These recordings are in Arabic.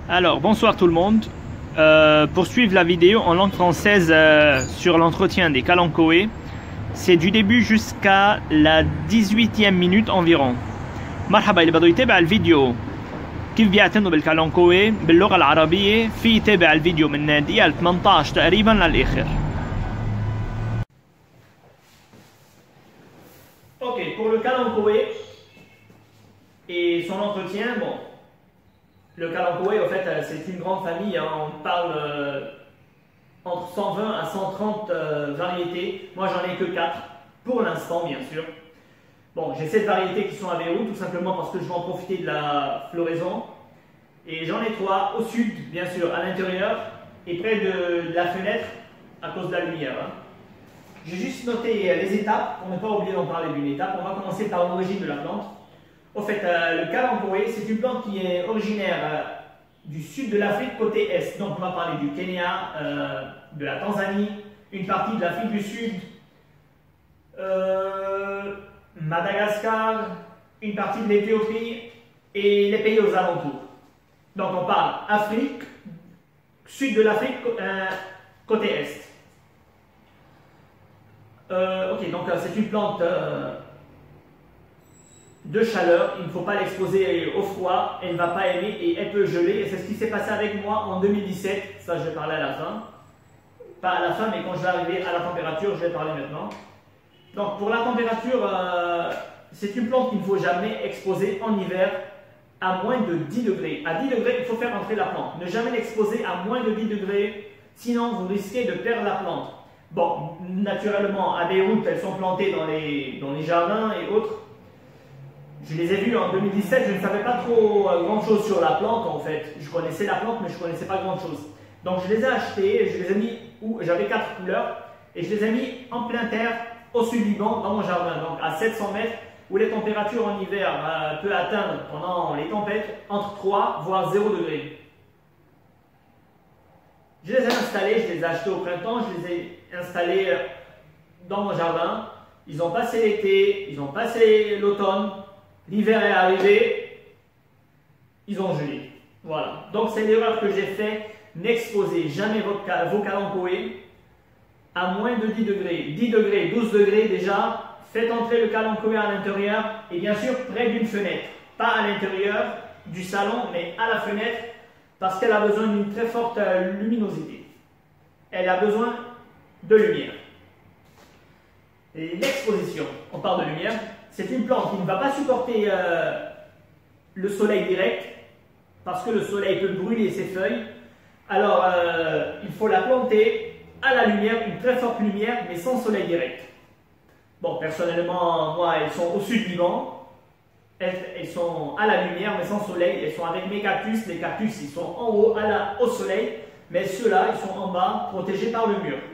Alors, bonsoir tout le monde. Pour suivre la vidéo en langue française sur l'entretien des Kalankoé, c'est du début jusqu'à la 18e minute environ. مرحبا اللي بده يتابع الفيديو كيف بيعتنوا بالكالونكوي باللغة العربية في يتابع الفيديو من الدقيقة 18 تقريبا للآخر. Ok, pour le Kalankoé et son entretien, bon, le Kalankoé, en fait, c'est une grande famille, hein, on parle entre 120 à 130 variétés. Moi, j'en ai que 4 pour l'instant, bien sûr. Bon, j'ai 7 variétés qui sont à Beyrouth, tout simplement parce que je vais en profiter de la floraison. Et j'en ai 3 au sud, bien sûr, à l'intérieur et près de la fenêtre à cause de la lumière. Hein. J'ai juste noté les étapes, pour ne pas oublier d'en parler d'une étape. On va commencer par l'origine de la plante. Au fait, le Kalankoé, c'est une plante qui est originaire du sud de l'Afrique côté est. Donc, on va parler du Kenya, de la Tanzanie, une partie de l'Afrique du Sud, Madagascar, une partie de l'Éthiopie et les pays aux alentours. Donc, on parle Afrique, sud de l'Afrique, côté est. Ok, donc c'est une plante de chaleur, il ne faut pas l'exposer au froid, elle ne va pas aimer et elle peut geler. Et c'est ce qui s'est passé avec moi en 2017, ça je vais parler à la fin. Pas à la fin, mais quand je vais arriver à la température, je vais parler maintenant. Donc pour la température, c'est une plante qu'il ne faut jamais exposer en hiver à moins de 10 degrés. À 10 degrés, il faut faire entrer la plante. Ne jamais l'exposer à moins de 10 degrés, sinon vous risquez de perdre la plante. Bon, naturellement, à Beyrouth, elles sont plantées dans les jardins et autres. Je les ai vues en 2017, je ne savais pas trop grand chose sur la plante en fait. Je connaissais la plante, mais je ne connaissais pas grand chose. Donc je les ai achetées, je les ai mis où j'avais 4 couleurs et je les ai mis en plein terre au sud du Liban, dans mon jardin, donc à 700 mètres, où les températures en hiver peuvent atteindre pendant les tempêtes entre 3 voire 0 degrés. Je les ai installés, je les ai achetés au printemps, je les ai installés dans mon jardin. Ils ont passé l'été, ils ont passé l'automne, l'hiver est arrivé, ils ont gelé. Voilà. Donc c'est l'erreur que j'ai faite. N'exposez jamais vos Kalankoé à moins de 10 degrés. 10 degrés, 12 degrés déjà. Faites entrer le Kalankoé à l'intérieur et bien sûr près d'une fenêtre. Pas à l'intérieur du salon, mais à la fenêtre parce qu'elle a besoin d'une très forte luminosité. Elle a besoin de lumière. Et l'exposition, on parle de lumière, c'est une plante qui ne va pas supporter le soleil direct parce que le soleil peut brûler ses feuilles. Alors, il faut la planter à la lumière, une très forte lumière, mais sans soleil direct. Bon, personnellement, moi, elles sont au sud du Liban. Elles sont à la lumière, mais sans soleil. Elles sont avec mes cactus. Les cactus, ils sont en haut, au soleil. Mais ceux-là, ils sont en bas, protégés par le mur.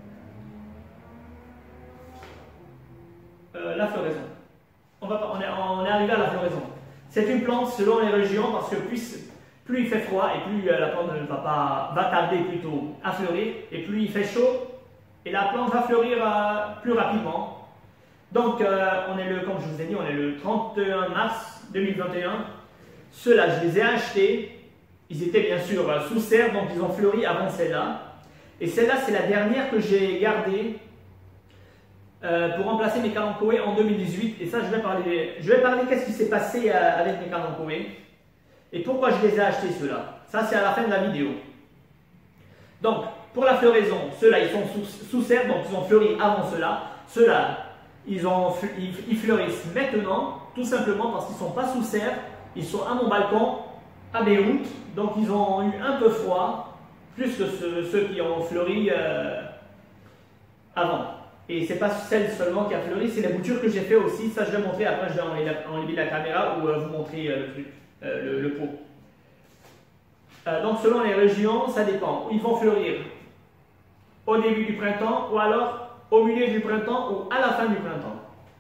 La floraison. On est arrivé à la floraison. C'est une plante selon les régions, parce que plus il fait froid, et plus la plante va tarder plutôt à fleurir, et plus il fait chaud, et la plante va fleurir plus rapidement. Donc, comme je vous ai dit, on est le 31 mars 2021. Ceux-là, je les ai achetés. Ils étaient bien sûr sous serre, donc ils ont fleuri avant celle-là. Et celle-là, c'est la dernière que j'ai gardée pour remplacer mes Kalankoé en 2018. Et ça, je vais parler qu'est-ce qui s'est passé avec mes Kalankoé et pourquoi je les ai achetés ceux-là. Ça, c'est à la fin de la vidéo. Donc, pour la floraison, ceux-là, ils sont sous serre, donc ils ont fleuri avant ceux-là. Ceux-là, ils fleurissent maintenant, tout simplement parce qu'ils ne sont pas sous serre. Ils sont à mon balcon, à Beyrouth, donc ils ont eu un peu froid, plus que ceux qui ont fleuri avant. Et ce n'est pas celle seulement qui a fleuri, c'est les boutures que j'ai fait aussi. Ça, je vais montrer, après je vais enlever la caméra ou vous montrer le pot. Donc selon les régions, ça dépend. Ils vont fleurir au début du printemps ou alors au milieu du printemps ou à la fin du printemps.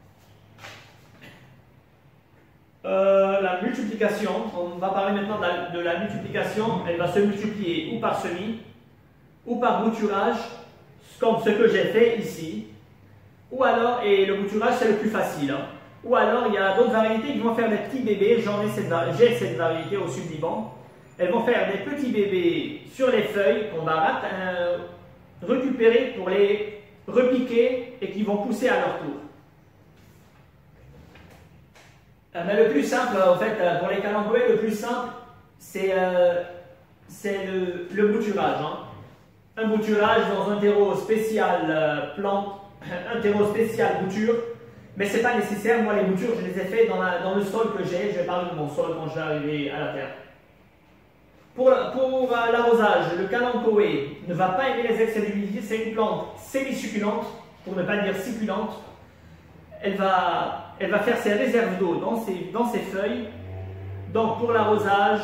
La multiplication, on va parler maintenant de la multiplication. Elle va se multiplier ou par semis ou par bouturage, comme ce que j'ai fait ici. Ou alors, et le bouturage c'est le plus facile, hein. Ou alors il y a d'autres variétés qui vont faire des petits bébés. J'ai cette variété au sud Liban. elles vont faire des petits bébés sur les feuilles qu'on va récupérer pour les repiquer et qui vont pousser à leur tour. Mais le plus simple, en fait, pour les calanchoés, le plus simple, c'est le bouturage. Hein. Un bouturage dans un terreau spécial plante, un terreau spécial bouture, mais ce n'est pas nécessaire. Moi, les boutures, je les ai fait dans le sol que j'ai. Je vais parler de mon sol quand je vais arriver à la terre. Pour l'arrosage, le calanchoé ne va pas aimer les excès d'humidité. C'est une plante semi-succulente, pour ne pas dire succulente. Elle va faire ses réserves d'eau dans ses feuilles. Donc pour l'arrosage,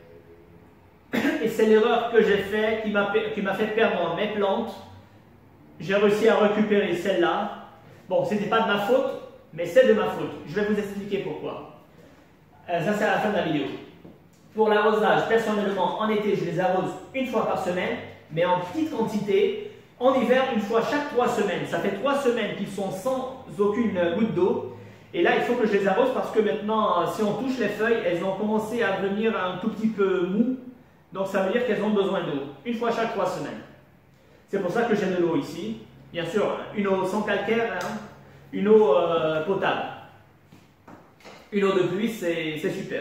et c'est l'erreur que j'ai faite qui m'a fait perdre mes plantes, j'ai réussi à récupérer celle-là. Bon, ce n'était pas de ma faute, mais c'est de ma faute. Je vais vous expliquer pourquoi. Ça, c'est à la fin de la vidéo. Pour l'arrosage, personnellement, en été, je les arrose une fois par semaine, mais en petite quantité. En hiver, une fois chaque 3 semaines. Ça fait 3 semaines qu'ils sont sans aucune goutte d'eau. Et là, il faut que je les arrose parce que maintenant, si on touche les feuilles, elles ont commencé à devenir un tout petit peu mou. Donc, ça veut dire qu'elles ont besoin d'eau. Une fois chaque 3 semaines. C'est pour ça que j'ai de l'eau ici. Bien sûr, une eau sans calcaire, hein, une eau potable. Une eau de pluie, c'est super.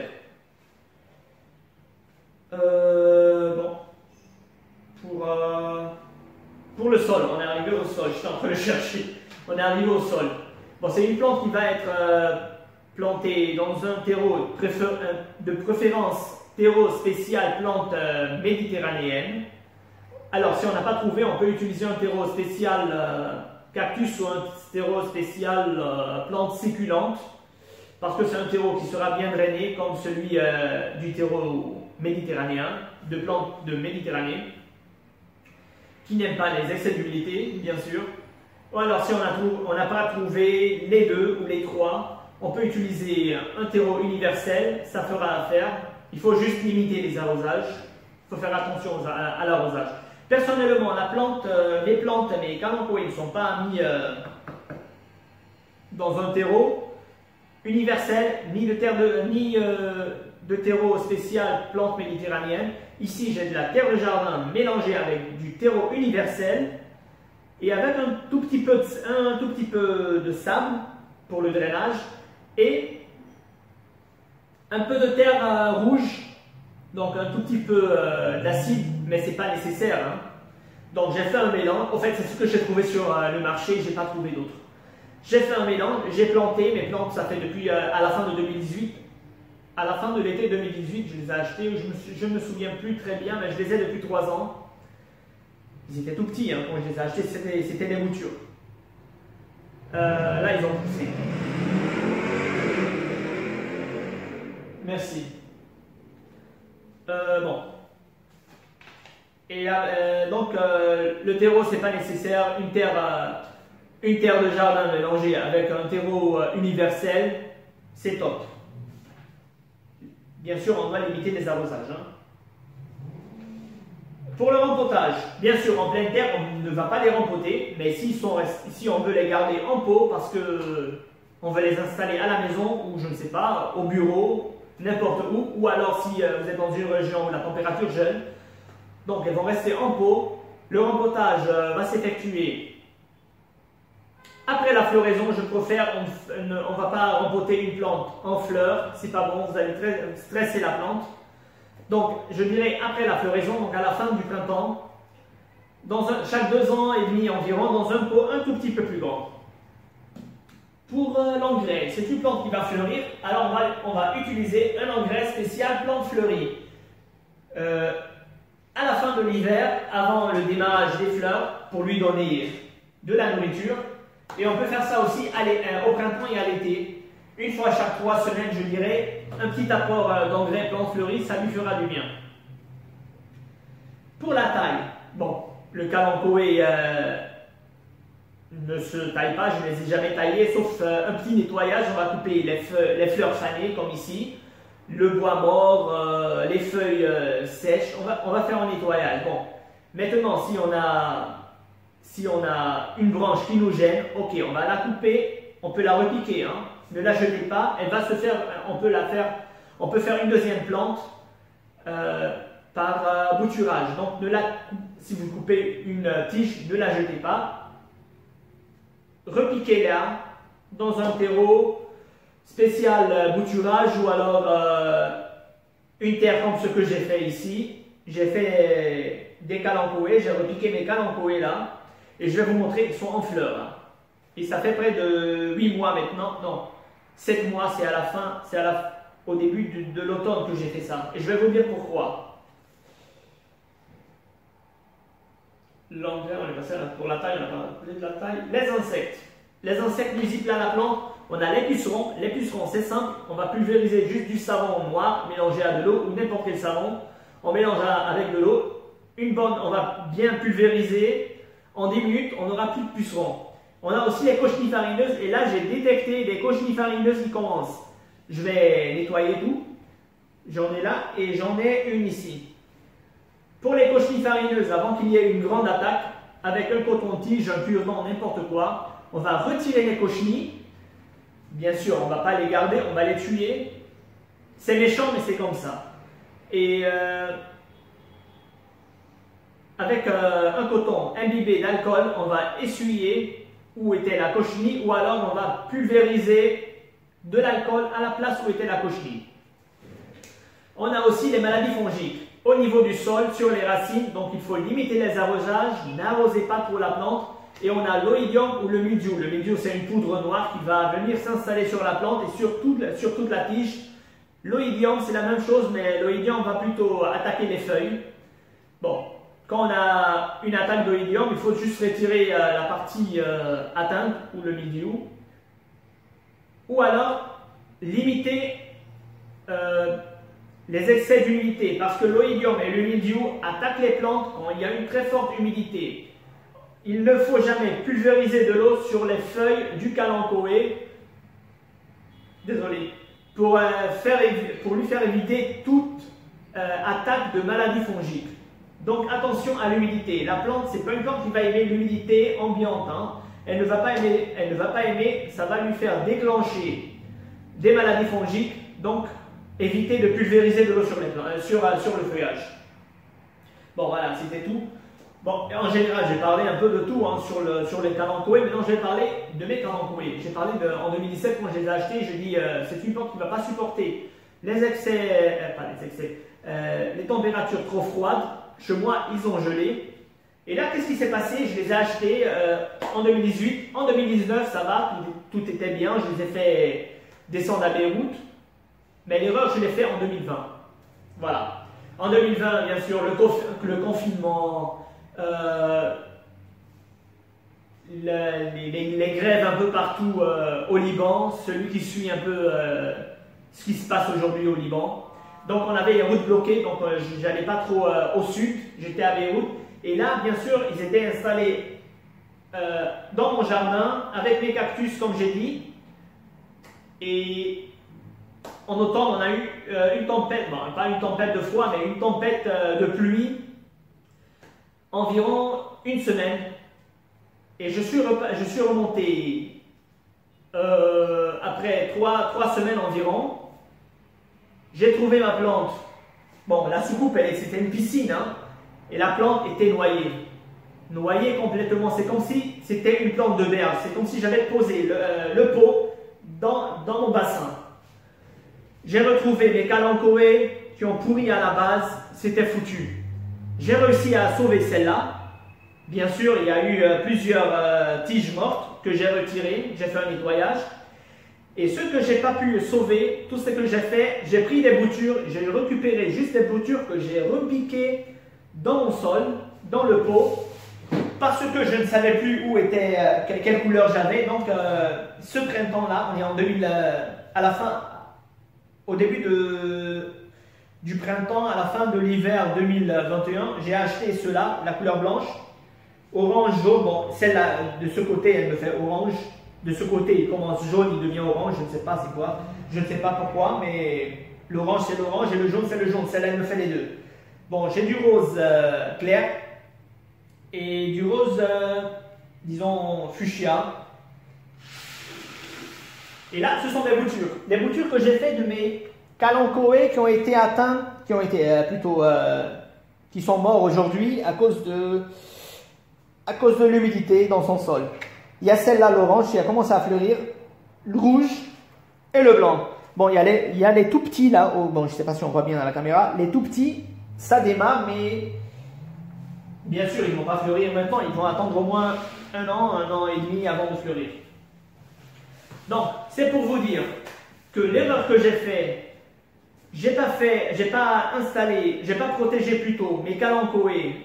Bon. Pour le sol, on est arrivé au sol. Je suis en train de chercher. On est arrivé au sol. Bon, c'est une plante qui va être plantée dans un terreau de préférence terreau spécial plante méditerranéenne. Alors, si on n'a pas trouvé, on peut utiliser un terreau spécial cactus ou un terreau spécial plante succulente, parce que c'est un terreau qui sera bien drainé, comme celui du terreau méditerranéen, de plantes de Méditerranée, qui n'aiment pas les excès d'humidité, bien sûr. Ou alors, si on n'a pas trouvé les deux ou les trois, on peut utiliser un terreau universel, ça fera l'affaire. Il faut juste limiter les arrosages. Il faut faire attention à l'arrosage. Personnellement, les plantes, mes calanchoés ne sont pas mis dans un terreau universel, ni de terreau spécial plante méditerranéenne. Ici, j'ai de la terre de jardin mélangée avec du terreau universel et avec un tout petit peu de sable pour le drainage et un peu de terre rouge, donc un tout petit peu d'acide, mais ce n'est pas nécessaire. Hein. Donc j'ai fait un mélange. En fait, c'est ce que j'ai trouvé sur le marché, je n'ai pas trouvé d'autre. J'ai fait un mélange, j'ai planté mes plantes, ça fait depuis à la fin de 2018. À la fin de l'été 2018, je les ai achetés, je ne me souviens plus très bien, mais je les ai depuis 3 ans. Ils étaient tout petits hein, quand je les ai achetés, c'était des boutures. Là, ils ont poussé. Merci. Bon. Et donc, le terreau, c'est pas nécessaire. Une terre de jardin mélangée avec un terreau universel, c'est top. Bien sûr, on doit limiter les arrosages. Hein. Pour le rempotage, bien sûr, en pleine terre, on ne va pas les rempoter, mais si on veut les garder en pot parce que on veut les installer à la maison ou je ne sais pas, au bureau, n'importe où, ou alors si vous êtes dans une région où la température gèle, donc elles vont rester en pot. Le rempotage va s'effectuer après la floraison. Je préfère, on ne va pas rempoter une plante en fleurs, c'est pas bon, vous allez stresser la plante. Donc je dirais après la floraison, donc à la fin du printemps, chaque 2 ans et demi environ, dans un pot un tout petit peu plus grand. Pour l'engrais, c'est une plante qui va fleurir, alors on va utiliser un engrais spécial plante fleurie. À la fin de l'hiver, avant le démarrage des fleurs, pour lui donner de la nourriture. Et on peut faire ça aussi au printemps et à l'été. Une fois chaque 3 semaines, je dirais, un petit apport d'engrais plante fleurie, ça lui fera du bien. Pour la taille, bon, le calanchoé ne se taille pas, je ne les ai jamais taillés, sauf un petit nettoyage. On va couper les fleurs fanées, comme ici, le bois mort, les feuilles sèches. On va faire un nettoyage. Bon, maintenant, si on a une branche qui nous gêne, ok, on va la couper, on peut la repiquer, hein. Ne la jetez pas, elle va se faire, on peut faire une deuxième plante par bouturage. Donc si vous coupez une tige, ne la jetez pas. Repiquez-la dans un terreau spécial bouturage ou alors une terre comme ce que j'ai fait ici. J'ai fait des calanchoés, j'ai repiqué mes calanchoés là et je vais vous montrer, ils sont en fleurs là. Et ça fait près de 8 mois maintenant, non, 7 mois, c'est à la fin, au début de l'automne que j'ai fait ça. Et je vais vous dire pourquoi. L'engrais, on est passé pour la taille, on a parlé de la taille. Les insectes. Les insectes nuisibles à la plante, on a les pucerons. Les pucerons, c'est simple, on va pulvériser juste du savon noir mélangé à de l'eau ou n'importe quel savon. On mélange avec de l'eau. On va bien pulvériser. En 10 minutes, on n'aura plus de pucerons. On a aussi les cochenilles farineuses. Et là, j'ai détecté des cochenilles farineuses qui commencent. Je vais nettoyer tout. J'en ai là et j'en ai une ici. Pour les cochenilles farineuses, avant qu'il y ait une grande attaque, avec un coton-tige, un cure-dent, n'importe quoi, on va retirer les cochenilles. Bien sûr, on ne va pas les garder, on va les tuer. C'est méchant, mais c'est comme ça. Et avec un coton imbibé d'alcool, on va essuyer où était la cochenille ou alors on va pulvériser de l'alcool à la place où était la cochenille. On a aussi les maladies fongiques au niveau du sol, sur les racines, donc il faut limiter les arrosages, n'arrosez pas trop la plante. Et on a l'oïdium ou le mildiou. Le mildiou, c'est une poudre noire qui va venir s'installer sur la plante et sur toute la tige. L'oïdium, c'est la même chose, mais l'oïdium va plutôt attaquer les feuilles. Bon, quand on a une attaque d'oïdium, il faut juste retirer la partie atteinte ou le mildiou. Ou alors, limiter les excès d'humidité, parce que l'oïdium et le mildiou attaquent les plantes quand il y a une très forte humidité. Il ne faut jamais pulvériser de l'eau sur les feuilles du calanchoé, désolé, pour lui faire éviter toute attaque de maladie fongique. Donc attention à l'humidité. La plante, ce n'est pas une plante qui va aimer l'humidité ambiante. Hein. Elle ne va pas aimer, ça va lui faire déclencher des maladies fongiques. Donc évitez de pulvériser de l'eau sur le feuillage. Bon voilà, c'était tout. Bon, en général, j'ai parlé un peu de tout hein, sur les calanchoés. Maintenant, je vais parler de mes calanchoés. J'ai parlé en 2017, quand je les ai achetés, j'ai dit c'est une plante qui ne va pas supporter les températures trop froides. Chez moi, ils ont gelé. Et là, qu'est-ce qui s'est passé? Je les ai achetés en 2018. En 2019, ça va, tout était bien. Je les ai fait descendre à Beyrouth. Mais l'erreur, je l'ai fait en 2020. Voilà. En 2020, bien sûr, le confinement. Les grèves un peu partout au Liban, celui qui suit un peu ce qui se passe aujourd'hui au Liban. Donc on avait les routes bloquées, donc j'allais pas trop au sud, j'étais à Beyrouth. Et là, bien sûr, ils étaient installés dans mon jardin avec mes cactus, comme j'ai dit. Et en automne, on a eu une tempête, bon, pas une tempête de froid, mais une tempête de pluie. Environ une semaine et je suis remonté après 3 semaines environ. J'ai trouvé ma plante. Bon, la soucoupe, c'était une piscine hein, et la plante était noyée complètement. C'est comme si c'était une plante de berge. C'est comme si j'avais posé le pot dans mon bassin. J'ai retrouvé mes calanchoés qui ont pourri à la base. C'était foutu. J'ai réussi à sauver celle-là. Bien sûr, il y a eu plusieurs tiges mortes que j'ai retirées. J'ai fait un nettoyage. Et ce que je n'ai pas pu sauver, tout ce que j'ai fait, j'ai pris des boutures. J'ai récupéré juste des boutures que j'ai repiquées dans mon sol, dans le pot, parce que je ne savais plus où était, quelle couleur j'avais. Donc, ce printemps-là, on est en 2000, à la fin, au début du printemps, à la fin de l'hiver 2021, j'ai acheté ceux-là, la couleur blanche, orange, jaune. Bon, celle-là, de ce côté, elle me fait orange. De ce côté, il commence jaune, il devient orange. Je ne sais pas c'est quoi. Je ne sais pas pourquoi, mais l'orange, c'est l'orange et le jaune, c'est le jaune. Celle-là, elle me fait les deux. Bon, j'ai du rose clair et du rose, disons, fuchsia. Et là, ce sont des boutures. Des boutures que j'ai fait de mes calanchoés qui ont été atteints qui ont été qui sont morts aujourd'hui à cause de l'humidité dans son sol. Il y a celle-là, l'orange, qui a commencé à fleurir, le rouge et le blanc. Bon, il y a les tout petits là, bon, je ne sais pas si on voit bien dans la caméra, les tout petits, ça démarre, mais bien sûr, ils ne vont pas fleurir maintenant, ils vont attendre au moins un an et demi avant de fleurir. Donc, c'est pour vous dire que l'erreur que j'ai j'ai pas protégé plutôt mes calanchoés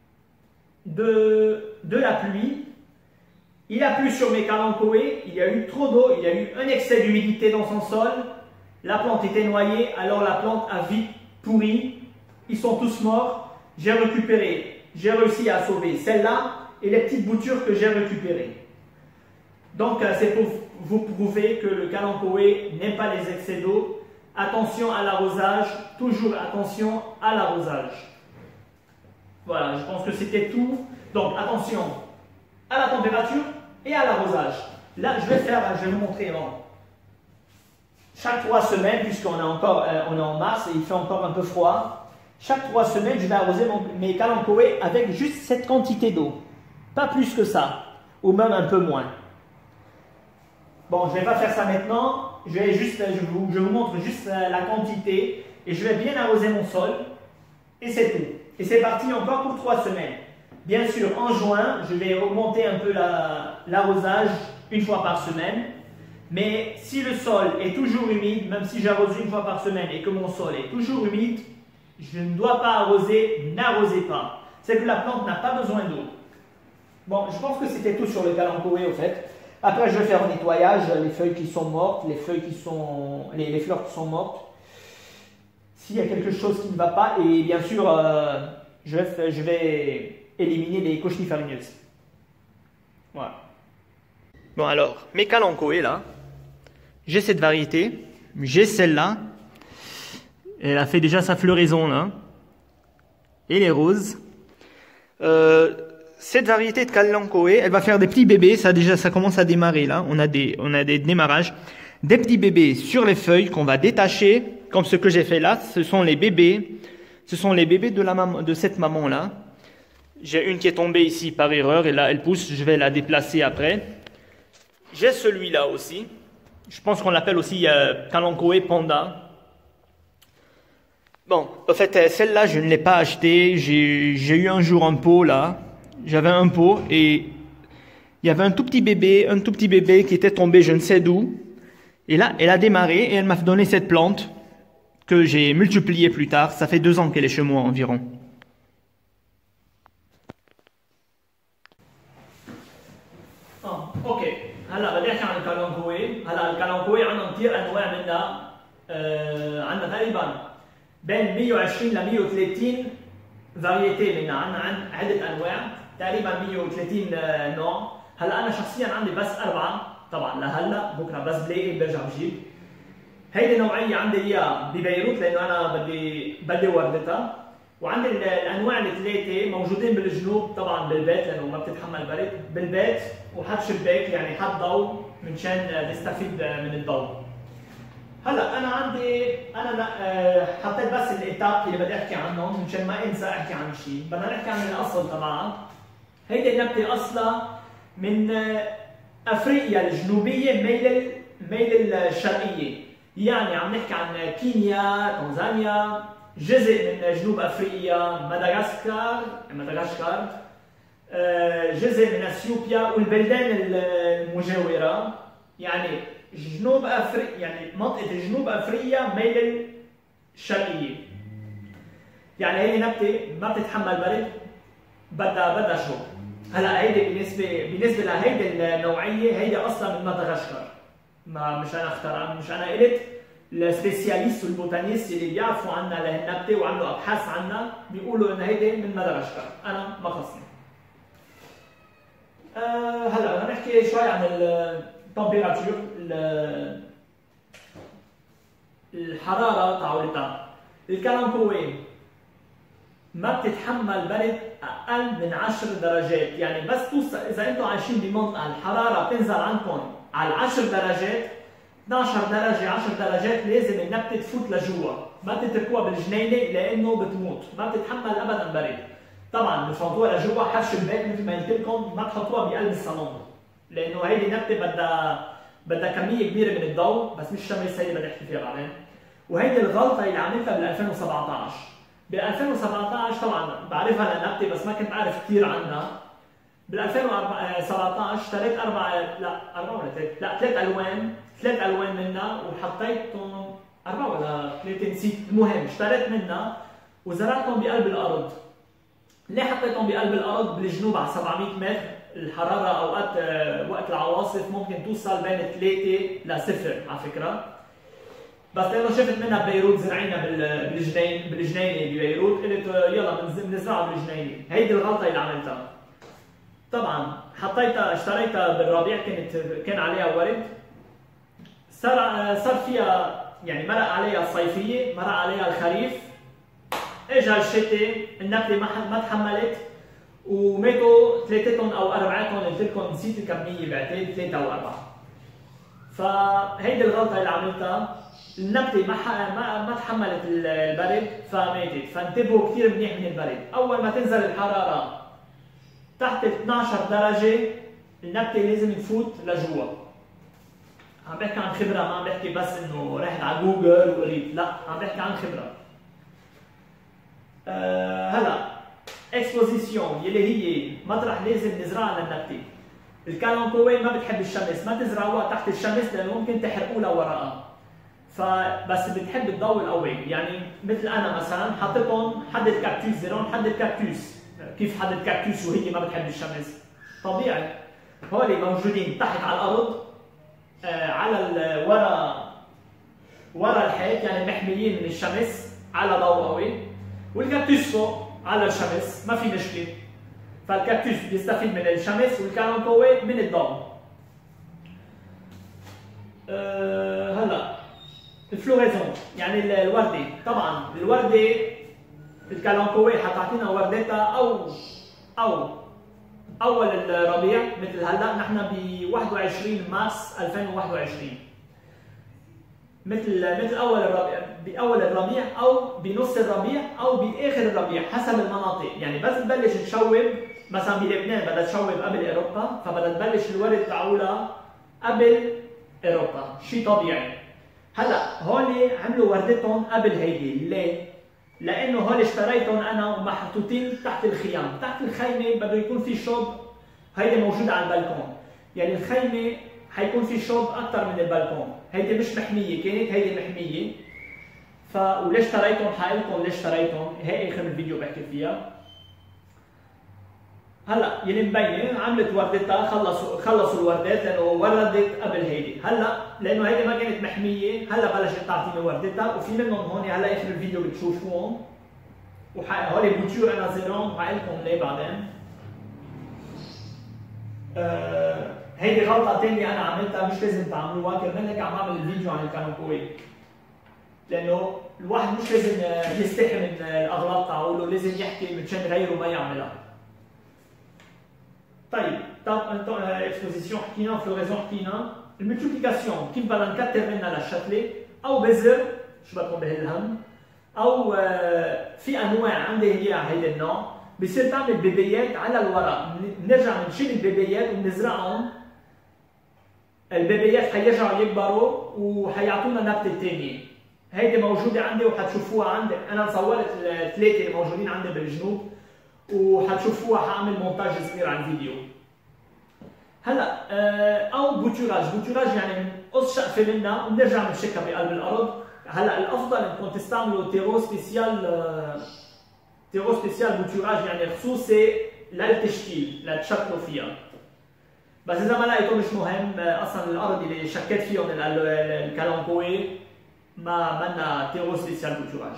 de la pluie. Il a plu sur mes calanchoés, il y a eu trop d'eau, il y a eu un excès d'humidité dans son sol, la plante était noyée, alors la plante a vite pourri, ils sont tous morts, j'ai récupéré, j'ai réussi à sauver celle-là et les petites boutures que j'ai récupérées. Donc c'est pour vous prouver que le calanchoé n'aime pas les excès d'eau. Attention à l'arrosage, toujours attention à l'arrosage. Voilà, je pense que c'était tout. Donc attention à la température et à l'arrosage. Là, je vais vous montrer chaque 3 semaines, puisqu'on est on est en mars et il fait encore un peu froid. Chaque 3 semaines, je vais arroser mes calanchoés avec juste cette quantité d'eau. Pas plus que ça, ou même un peu moins. Bon, je ne vais pas faire ça maintenant. Je vous montre juste la quantité et je vais bien arroser mon sol. Et c'est tout. Et c'est parti encore pour 3 semaines. Bien sûr, en juin, je vais augmenter un peu l'arrosage une fois par semaine. Mais si le sol est toujours humide, même si j'arrose une fois par semaine et que mon sol est toujours humide, je ne dois pas arroser, n'arrosez pas. C'est que la plante n'a pas besoin d'eau. Bon, je pense que c'était tout sur le calanchoé au fait. Après, je vais faire un nettoyage, les feuilles qui sont mortes, les fleurs qui sont mortes. S'il y a quelque chose qui ne va pas, et bien sûr, je vais éliminer les cochenilles farineuses. Voilà. Bon alors, mes calanchoés là, j'ai cette variété, j'ai celle-là. Elle a fait déjà sa floraison là. Et les roses. Cette variété de calanchoé, elle va faire des petits bébés. Ça commence à démarrer là. On a des démarrages. Des petits bébés sur les feuilles qu'on va détacher. Comme ce que j'ai fait là. Ce sont les bébés. Ce sont les bébés de cette maman là. J'ai une qui est tombée ici par erreur. Et là, elle pousse. Je vais la déplacer après. J'ai celui-là aussi. Je pense qu'on l'appelle aussi calanchoé panda. Bon, en fait, celle-là, je ne l'ai pas achetée. J'ai eu un jour un pot là. J'avais un pot et il y avait un tout petit bébé qui était tombé je ne sais d'où. Et là, elle a démarré et elle m'a donné cette plante que j'ai multipliée plus tard. Ça fait 2 ans qu'elle est chez moi environ. Ok. هلا بدي احكي عن الكالانكوي. هلا الكالانكوي عندنا كثير انواع منها. عندنا تقريبا بين 120 ل 130 فاريتي منها. عندنا عده انواع. تقريبا 130 نوع. هلا انا شخصيا عندي بس 4 طبعا لهلا، بكره بس بلاقي برجع بجيب. هيدي نوعيه عندي اياها ببيروت لانه انا بدي وردتها. وعندي الانواع الثلاثه موجودين بالجنوب طبعا بالبيت لانه ما بتتحمل برد، بالبيت وحط شباك يعني حط ضوء منشان نستفيد من الضوء. هلا انا حطيت بس الاتاب اللي بدي احكي عنهم منشان ما انسى احكي عن شيء. بدنا نحكي عن الاصل تبعها. هيدي النبته اصلها من افريقيا الجنوبيه ميل الشرقيه، يعني عم نحكي عن كينيا، تنزانيا، جزء من جنوب افريقيا، مدغشقر، جزء من اثيوبيا والبلدان المجاوره، يعني جنوب افريقيا، يعني منطقه جنوب افريقيا ميل الشرقيه. يعني هي نبته ما بتتحمل برد، بدها شوب. هلا هيدي بالنسبه لهيدي النوعيه هيدي اصلا من مدغشقر. مش انا اخترعها، مش انا قلت. السبيسياليست والبوتانيست اللي بيعرفوا عنها لهالنبته وعملوا ابحاث عنها بيقولوا ان هيدي من مدغشقر، انا ما خصني. هلا بدنا نحكي شوي عن التمبيراتور، الحراره تاعولتها. الكالانكوي ما بتتحمل برد اقل من 10 درجات، يعني بس توصل اذا انتم عايشين بمنطقه الحراره بتنزل عندكم على 10 درجات 12 درجه 10 درجات لازم النبته تفوت لجوا، ما تتركوها بالجنينه لانه بتموت، ما بتتحمل ابدا برد. طبعا بتفوتوها لجوا حرش البيت مثل ما قلت لكم، ما تحطوها بقلب الصالون لانه هيدي نبته بدها كميه كبيره من الضوء، بس مش الشمس هي اللي بدي احكي فيها بعدين. وهيدي الغلطه اللي عملتها بال 2017. بال 2017 طبعا بعرفها لنبته بس ما كنت عارف كثير عنها. بال 2017 اشتريت ثلاث الوان منها وحطيتهم 4 ولا 3 نسيت، المهم اشتريت منها وزرعتهم بقلب الارض. ليه حطيتهم بقلب الارض؟ بالجنوب على 700 متر، الحراره اوقات وقت العواصف ممكن توصل بين 3 ل0 على فكره. بس لانه شفت منها ببيروت زرعينا بالجنينه ببيروت، قلت يلا بنزرعها بالجنينه. هيدي الغلطه اللي عملتها. طبعا اشتريتها بالربيع، كان عليها ورد، صار فيها يعني مرق عليها الصيفيه، مرق عليها الخريف، اجى الشتاء النبته ما تحملت وماتوا ثلاثتهم او اربعتهم، قلت لكم نسيت الكميه بعتقد 3 أو 4. فهيدي الغلطه اللي عملتها، النبته ما تحملت البرد فماتت. فانتبهوا كثير منيح من البرد، اول ما تنزل الحراره تحت 12 درجه النبته لازم تفوت لجوا. عم بحكي عن خبره، ما عم بحكي بس انه رحت على جوجل وقريت، لا عم بحكي عن خبره. هلا اكسبوزيسيون يلي هي مطرح لازم نزرعها للنبته. الكالونكوي ما بتحب الشمس، ما تزرعوها تحت الشمس لانه ممكن تحرقوا لها ورقها. فبس بتحب الضوء القوي، يعني مثل انا مثلا حطيتهم حد الكاكتوس، زرعون حد الكاكتوس. كيف حد الكاكتوس وهي ما بتحب الشمس؟ طبيعي. هول موجودين تحت على الارض، على ورا الحيط، يعني محميين من الشمس على ضوء قوي، والكاكتوس فوق على الشمس، ما في مشكله. فالكاكتوس بيستفيد من الشمس والكالونكوي من الضوء. هلا الفلوريزون يعني الورده، طبعا الورده الكالونكوي حتعطينا وردتها او اول الربيع مثل هلا نحن ب 21 مارس 2021، مثل باول الربيع او بنص الربيع او باخر الربيع حسب المناطق. يعني بس تبلش تشوب مثلا بلبنان بدها تشوب قبل اوروبا، فبدها تبلش الورد تعولها قبل اوروبا، شيء طبيعي. هلا هول عملوا وردتهم قبل هيدي، ليه؟ لانه هول اشتريتهم انا ومحطوطين تحت الخيام، تحت الخيمه بده يكون في شوب، هيدي موجوده على البلكون، يعني الخيمه حيكون في شوب اكثر من البلكون، هيدي مش محميه كانت، هيدي محميه. وليش اشتريتهم؟ حقلكم ليش اشتريتهم، هي اخر الفيديو بحكي فيها. هلا يلي مبينه عملت وردتها، خلصوا الوردات لانه وردت قبل هيدي. هلا لانه هيدي ما كانت محميه، هلا بلشت تعطيني وردتها، وفي منهم هون هلا اخر الفيديو بتشوفوهم. هول بوتيور انا زيرهم وحقلكم ليه بعدين. هيدي غلطه ثانيه انا عملتها مش لازم تعملوها، كرمال هيك عم بعمل الفيديو عن الكالونكوي. لانه الواحد مش لازم يستحي من الاغلاط تاعوله، لازم يحكي مشان غيره ما يعملها. طيب اكسبوزيسيون حكينا، فلوريزون حكينا، الملتيبليكاسيون كيف بدنا نكتر منها للشتله او بذر، شو بدكم بهالهم، او في انواع عندي هي هيدا النوع بصير تعمل بيبيات على الورق، بنرجع بنشيل البيبيات وبنزرعهم، البيبيات حيرجعوا يكبروا وحيعطونا نبته ثانيه. هيدي موجوده عندي وحتشوفوها عندي، انا صورت الثلاثه اللي موجودين عندي بالجنوب وحتشوفوها، حاعمل مونتاج صغير على الفيديو. هلا او بوتوراج يعني بنقص شقفه منها وبنرجع بنشكها بقلب الارض. هلا الافضل انكم تستعملوا تيرو سبيسيال بوتوراج، يعني خصوصي للتشكيل لتشكلوا فيها. بس اذا ما لقيتوا مش مهم، اصلا الارض اللي شكيت فيهم الكالونكوي ما بدنا تيرو سبيسيال بوتوراج.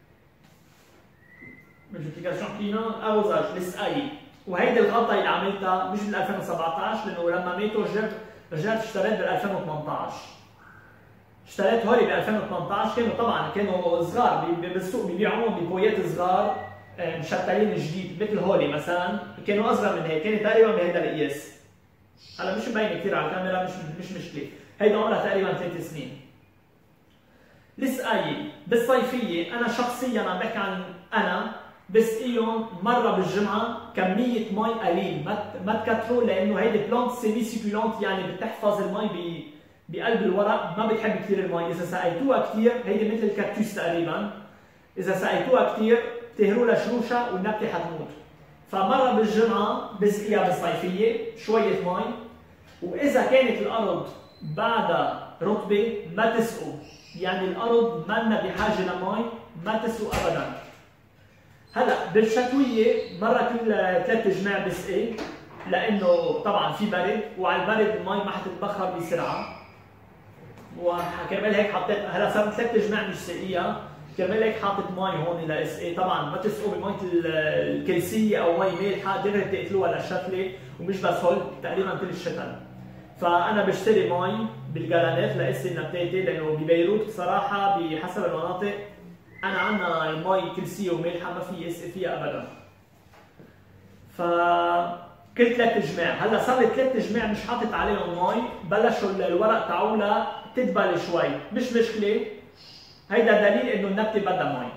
ملتيبليكاسيون حكينا، ارزاج السقايه، وهيدي الغلطه اللي عملتها مش بال 2017 لانه لما ماتوا رجعت اشتريت بال 2018. اشتريت هولي ب 2018، كانوا صغار بالسوق ببيعوهم ببويات صغار مشتلين جديد مثل هولي مثلا، كانوا اصغر من هيك، كانت تقريبا بهذا القياس. هلا مش مبينه كثير على الكاميرا، مش مشكله. هيدا عمرها تقريبا 3 سنين. السقاية بالصيفية أنا شخصيا عم بحكي عن أنا بسقيهم مرة بالجمعة كمية مي قليل، ما تكتروا لأنه هيدي بلانت سيمي سيكولونت يعني بتحفظ المي بقلب الورق، ما بتحب كثير المي، إذا سقيتوها كثير هيدي مثل الكاكتوس تقريبا، إذا سقيتوها كثير بتهروا لها شروشها والنبتة حتموت. فمرة بالجمعة بسقيها بالصيفية شوية مي، وإذا كانت الأرض بعدها رطبة ما تسقوا، يعني الأرض مالنا بحاجة لمي ما تسقوا أبدا. هلا بالشتوية مرة كل 3 جماع بسقي لأنه طبعا في برد، وعلى البرد المي ما حتتبخر بسرعة، وكرمال هيك حطيت هلا صار 3 جماع مش سقيها، كرمال هيك حاطط مي هون لاسقي. طبعا ما تسقوا بمي الكلسيه او مي مالحه دغري تقتلوها للشتله، ومش بس هول تقريبا كل الشتاء. فانا بشتري مي بالجالانات لاسقي نباتاتي، لانه ببيروت بصراحه بحسب المناطق انا عندنا مي كلسيه ومالحه ما في اسقي فيها ابدا. ف كل 3 جماع، هلا صار لي 3 جماع مش حاطط عليهم مي، بلشوا الورق تاعولها تدبل شوي، مش مشكله، هيدا دليل انه النبته بدها مي.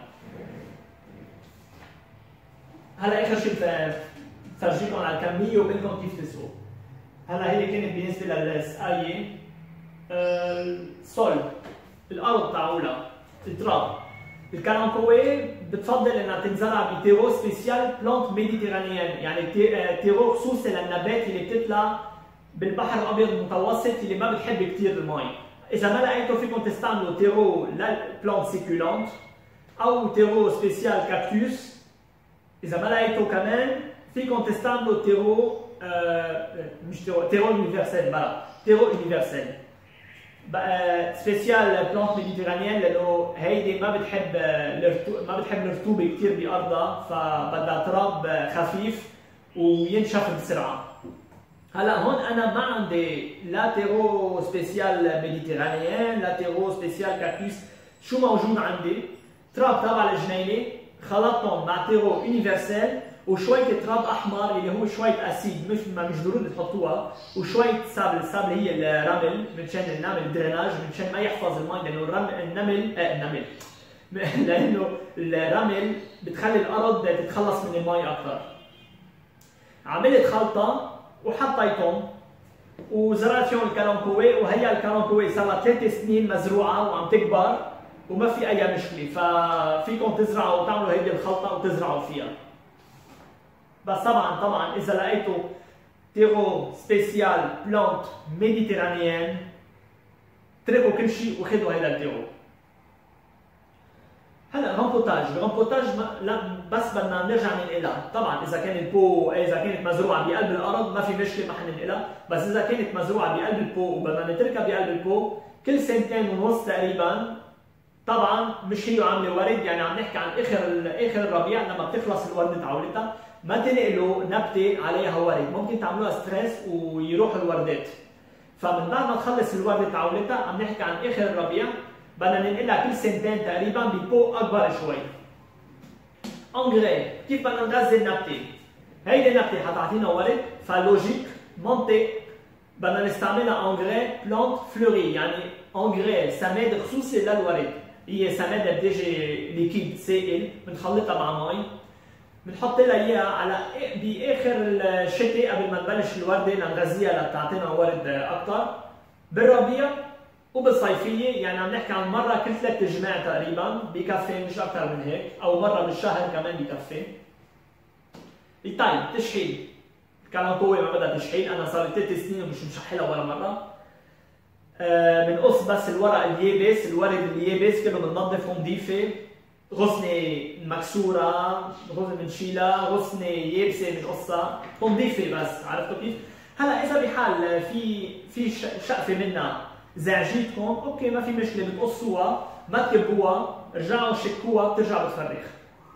هلا اخر شيء بفرجيكم على الكميه وبقول لكم كيف تسقوا. هلا هي كانت بالنسبه للسقايه. السول، الارض تاعولها، التراب. الكالانكوي بتفضل انها تنزرع بتيرو سبيسيال بلانت ميديتيرانيان، يعني تيرو خصوصي للنبات اللي بتطلع بالبحر الابيض المتوسط اللي ما بتحب كثير المي. إذا ما لقيتوا فيكم تستعملوا تيرو للبلانت سيكولونت أو تيرو سبيسيال كاكتوس. إذا ما لقيتوا كمان فيكم تستعملوا تيرو مش تيرو يونيفرسال، بلا تيرو يونيفرسال سبيسيال بلانت ميديتيرانيان، لأنه هيدي ما بتحب الرطوبة كثير بأرضها، فبدها تراب خفيف وينشف بسرعة. هلا هون انا ما عندي لا تيرو سبيسيال ميديتيرانيان لا تيرو سبيسيال كاكتوس، شو موجود عندي؟ تراب تبع الجنينه خلطتهم مع تيرو يونيفرسال وشويه تراب احمر اللي هو شويه اسيد، مش ضروري تحطوها، وشويه سابل. السابل هي الرمل منشان نعمل دريناج، منشان ما يحفظ المي، لانه النمل لانه الرمل بتخلي الارض تتخلص من المي اكثر. عملت خلطه وحطيتهم وزرعت فيهم الكالانكوي، وهي الكالانكوي صار لها 3 سنين مزروعه وعم تكبر وما في اي مشكله، ففيكم تزرعوا وتعملوا هيدي الخلطه وتزرعوا فيها. بس طبعا اذا لقيتوا تيرو سبيسيال بلانت ميديتيرانيان اتركوا كل شيء وخذوا هيدا التيرو. هلا الرامبوتاج لا بس بدنا نرجع ننقلها. طبعا اذا كانت مزروعه بقلب الارض ما في مشكله ما حننقلها، بس اذا كانت مزروعه بقلب البو وبدنا نتركها بقلب البو كل 2.5 سنين تقريبا، طبعا مش هي عامله ورد، يعني عم نحكي عن اخر الربيع لما بتخلص الورده تعولتها، ما تنقلوا نبته عليها ورد، ممكن تعملوها ستريس ويروحوا الوردات. فمن بعد ما تخلص الورده تعولتها عم نحكي عن اخر الربيع، بدنا ننقلها كل 2 سنين تقريبا ببو اكبر شوي. انجري، كيف بدنا نغذي النبته؟ هيدي النبته حتعطينا ورد، فلوجيك منطق بدنا نستعملها انجري بلانت فلوري، يعني انجري سماد خصوصي للورد، هي سماد بتيجي ليكيد سائل بنخلطها مع مي، بنحط لها اياها على باخر الشتاء قبل ما نبلش الورده لنغذيها لتعطينا ورد اكثر. بالربيع وبالصيفيه يعني عم نحكي عن مره كل 3 جماع تقريبا بكفي، مش اكثر من هيك، او مره بالشهر كمان بكفي. التايم تشحيل، الكالانكوي ما بدها تشحيل، انا صار لي 3 سنين ومش مشحلها ولا مره. بنقص بس الورق اليابس، الورد اليابس كله بننظفه نظيفه، غصنه مكسوره غصنه بنشيلها، غصنه يابسه بنقصها نظيفه بس، عرفتوا كيف؟ هلا اذا بحال في شقفه منها زعجيتكم اوكي ما في مشكله، بتقصوها ما تكبوها، رجعوا شكوها بترجع بتفرخ.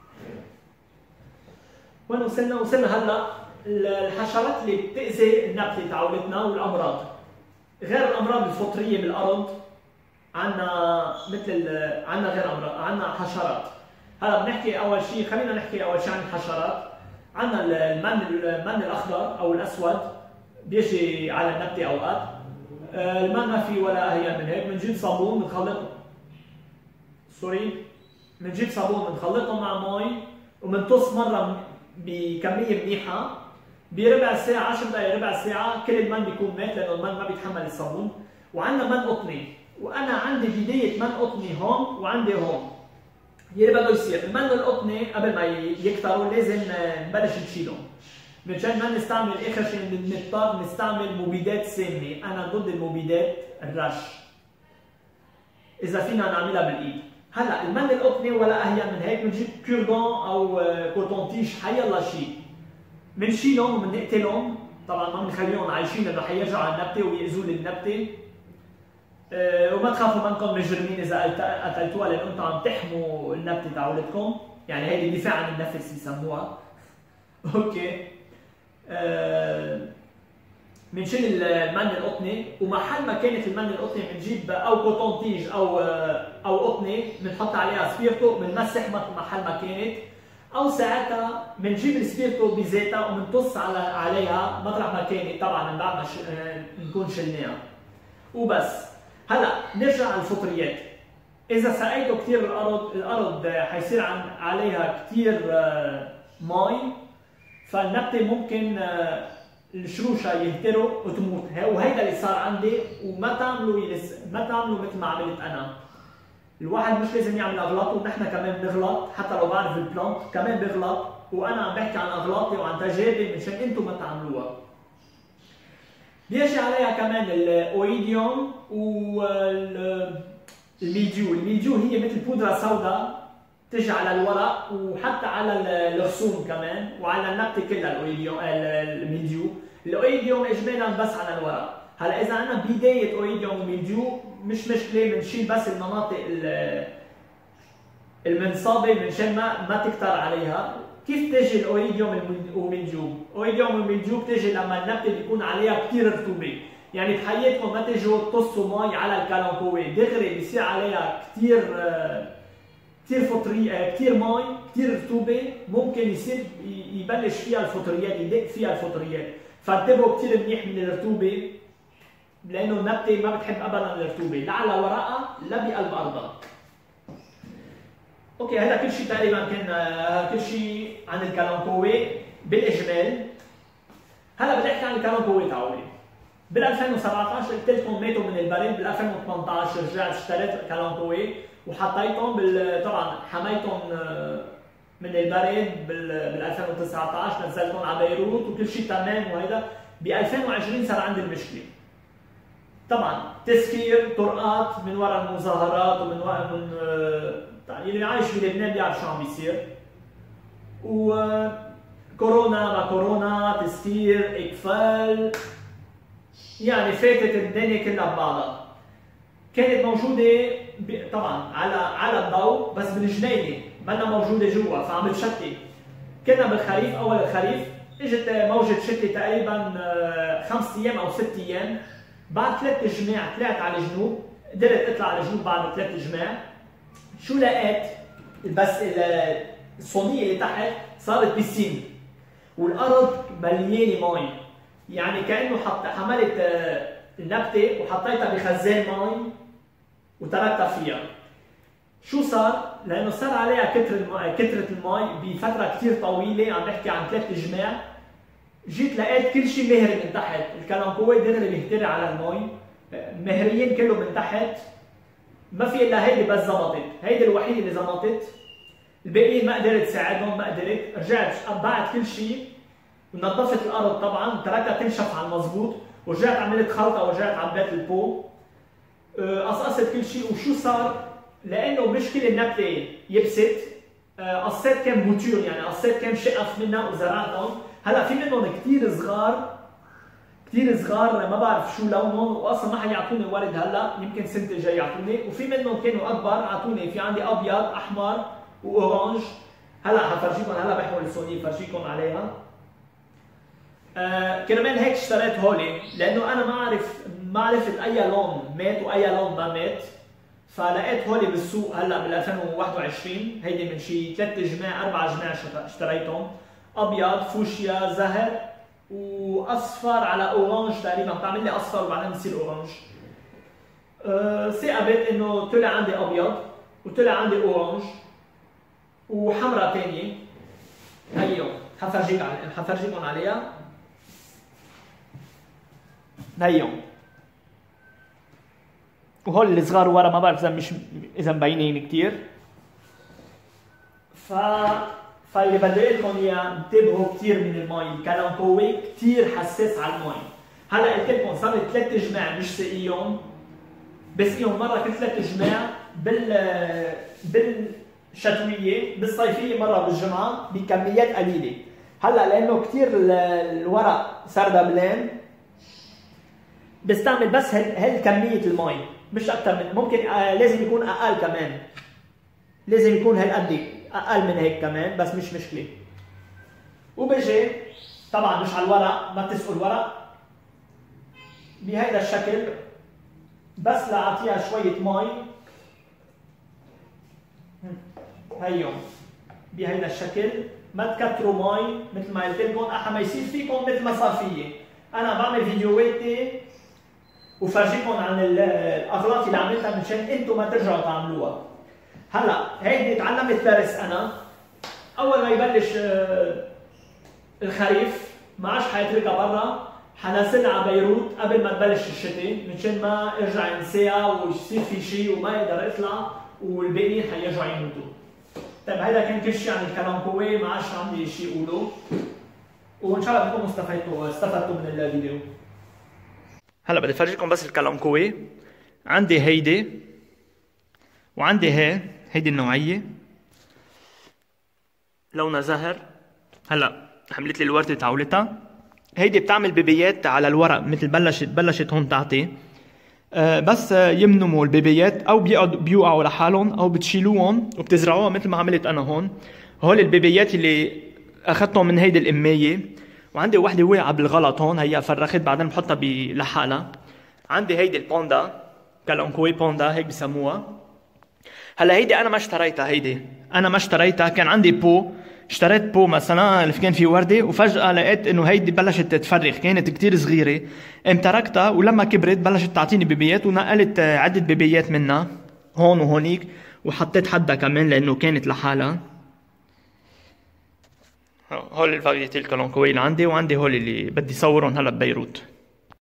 وين وصلنا هلا الحشرات اللي بتاذي النبته تعولتنا والامراض. غير الامراض الفطريه بالارض عندنا عندنا غير امراض، عندنا حشرات. هلا بنحكي اول شيء، خلينا نحكي اول شيء عن الحشرات. عندنا المن الاخضر او الاسود بيجي على النبته اوقات، الماء ما في ولا اهين من هيك. بنجيب صابون بنخلطهم، بنجيب صابون بنخلطهم مع مي وبنطص مره بكميه منيحه بربع ساعه 10 دقائق ربع ساعه كل المن بيكون مات لانه المن ما بيتحمل الصابون. وعندنا من قطني، وانا عندي بدايه من قطني هون وعندي هون. يلي بده يصير المن القطني قبل ما يكتروا لازم نبلش نشيلهم. مشان ما نستعمل اخر شيء بنضطر نستعمل مبيدات سامه. انا ضد المبيدات الرش اذا فينا نعملها بالايد. هلا المن القطني ولا اهين من هيك. بنجيب كوردون او كوتون تيش حيلا شيء، بنشيلهم وبنقتلهم. طبعا ما بنخليهم عايشين لانه حيرجعوا على النبته ويأذوا النبته. وما تخافوا منكم مجرمين اذا قتلتوها لانه انتم عم تحموا النبته تاعولتكم، يعني هيدي دفاع عن النفس بسموها. اوكي. بنشيل المن القطني، ومحل ما كانت المن القطني بنجيب او كوتون تيج او قطني بنحط عليها سبيرتو بنمسح محل ما كانت، او ساعتها بنجيب السبيرتو بزيتها وبنطص عليها مطرح ما كانت طبعا من بعد ما نكون شلناها وبس. هلا نرجع على الفطريات. اذا سقيتوا كثير الارض حيصير عليها كثير مي، فالنبته ممكن الشروشه يهتروا وتموت. وهيدا اللي صار عندي. وما تعملوا مثل ما عملت انا. الواحد مش لازم يعمل اغلاط، ونحن كمان بنغلط. حتى لو بعرف البلانت كمان بغلط، وانا عم بحكي عن اغلاطي وعن تجاربي مشان انتم ما تعملوها. بيجي عليها كمان الاويديوم والميلديو. الميلديو هي مثل بودره سوداء تجي على الورق وحتى على الرسوم كمان وعلى النبته كلها. الميلديو الاويديوم اجمالا بس على الورق. هلا اذا عندنا بدايه اويديوم وميلديو مش مشكله، بنشيل بس المناطق المنصابه منشان ما تكتر عليها. كيف تجي الاويديوم والميلديو؟ الاويديوم والميلديو بتجي لما النبته بيكون عليها كثير رطوبه. يعني بحياتكم ما تجوا تقصوا مي على الكالانكوي دغري بيصير عليها كثير فطريه، كثير مي، كثير رطوبه، ممكن يصير يبلش فيها الفطريات، يدق فيها الفطريات. فانتبهوا كثير منيح من الرطوبه لانه النبته ما بتحب ابدا الرطوبه، لا على ورقها لا بقلب ارضها. اوكي، هذا كل شيء تقريبا كان كل شيء عن الكالانكوي بالاجمال. هلا بدي احكي عن الكالانكوي تاعولي. بال 2017 قلت لكم ماتوا من البرد. بال 2018 رجعت اشتريت كالانكوي وحطيتهم طبعا حميتهم من البرد. بال 2019 نزلتهم على بيروت وكل شيء تمام. وهذا ب 2020 صار عندي المشكله. طبعا تسكير طرقات من وراء المظاهرات ومن وراء اللي عايش بلبنان بيعرف شو عم بيصير. وكورونا ما كورونا، تسكير، اقفال، يعني فاتت الدنيا كلها ببعضها. كانت موجوده طبعا على الضوء بس بالجنينه، منا موجوده جوا، فعم تشتي. كنا بالخريف، اول الخريف اجت موجه شتي تقريبا 5 ايام او 6 ايام. بعد 3 جماع طلعت على الجنوب، قدرت اطلع على الجنوب بعد 3 جماع. شو لقيت؟ بس الصينيه اللي تحت صارت بيسين والارض مليانه مي. يعني كانه حملت النبته وحطيتها بخزان مي وتركتها فيها. شو صار؟ لانه صار عليها كثره المي بفتره كثير طويله، عم بحكي عن 3 جماع. جيت لقيت كل شيء مهري من تحت. الكالانكوي دغري بيهتري على المي، مهريين كله من تحت. ما في الا هيدي بس زبطت، هيدي الوحيده اللي زبطت. الباقيين ما قدرت ساعدهم، ما قدرت. رجعت بعت كل شيء ونظفت الارض طبعا، تركتها تنشف على المضبوط، ورجعت عملت خلطه ورجعت عبيت البو. قصقصت كل شيء. وشو صار؟ لانه مش كل النبته يبست، قصيت كم بوتيون، يعني قصيت كم شقف منها وزرعتهم. هلا في منهم كثير صغار ما بعرف شو لونهم، واصلا ما حيعطوني ورد هلا، يمكن السنه الجايه يعطوني. وفي منهم كانوا اكبر اعطوني. في عندي ابيض، احمر، واورانج. هلا حفرجيكم، هلا بحول السوني فرجيكم عليها. كرمال هيك اشتريت هولي، لانه انا ما عرفت اي لون مات واي لون ما مات. فلقيت هولي بالسوق هلا بال 2021. هيدي من شي 3 جماع 4 جماع اشتريتهم. ابيض، فوشيا، زهر، واصفر على اورانج تقريبا، بتعمل لي اصفر وبعدين بصير اورانج. ثاقبت انه طلع عندي ابيض وطلع عندي اورانج وحمراء ثانيه. هيهم حفرجيكم عليها. هيهم وهول الصغار ورا ما بعرف اذا مبينين كثير. فاللي بدي اقول لكم اياه انتبهوا كثير من المي، الكالامكوي كثير حساس على المي. هلا قلت لكم صار لي 3 جماع مش سقيهم، بسقيهم مره كل 3 جماع بالشتويه، بالصيفيه مره بالجمعه بكميات قليله. هلا لانه كثير الورق صار دبلان بستعمل بس هالكميه المي مش اكثر من، ممكن لازم يكون اقل كمان، لازم يكون هالقد اقل من هيك كمان بس مش مشكله. وبجي طبعا مش على الورق، ما تسقوا الورق بهيدا الشكل، بس لاعطيها شويه مي. هيهم بهيدا الشكل، ما تكتروا مي مثل ما قلت لكم، احا ما يصير فيكم مثل ما صار فيي. انا بعمل فيديوهاتي وفرجيكم عن الاغلاط اللي عملتها مشان انتم ما ترجعوا تعملوها. هلا هيدي تعلمت درس انا، اول ما يبلش الخريف ما عادش حيتركها برا، حنزلها على بيروت قبل ما تبلش الشتاء مشان ما ارجع ينساها ويصير في شيء وما يقدر يطلع والباقيين حيرجعوا يموتوا. طيب هذا كان كل شيء عن الكالامكوي، ما عادش عندي شيء اقوله، وان شاء الله تكونوا استفدتوا من الفيديو. هلا بدي افرجيكم بس الكالامكوي. عندي هيدي وعندي هيدي النوعيه لونها زهر. هلا حملت لي الورده تعولتها. هيدي بتعمل بيبيات على الورق، مثل بلشت هون تعطي، بس يمنموا البيبيات او بيوقعوا لحالهم او بتشيلوهم وبتزرعوها مثل ما عملت انا هون. هول البيبيات اللي اخذتهم من هيدي الاميه. وعندي وحده وقعت بالغلط هون، هي فرخت بعدين بحطها لحالها. عندي هيدي البوندا، كالامكوي بوندا هيك بسموها. هلا هيدي انا ما اشتريتها، كان عندي اشتريت بو مثلا كان في ورده، وفجاه لقيت انه هيدي بلشت تفرخ، كانت كتير صغيره، تركتها ولما كبرت بلشت تعطيني بيبيات، ونقلت عده بيبيات منها هون وهونيك، وحطيت حدها كمان لانه كانت لحالها. هول الفاريتي الكالامكوي اللي عندي، وعندي هول اللي بدي صورهم هلا ببيروت.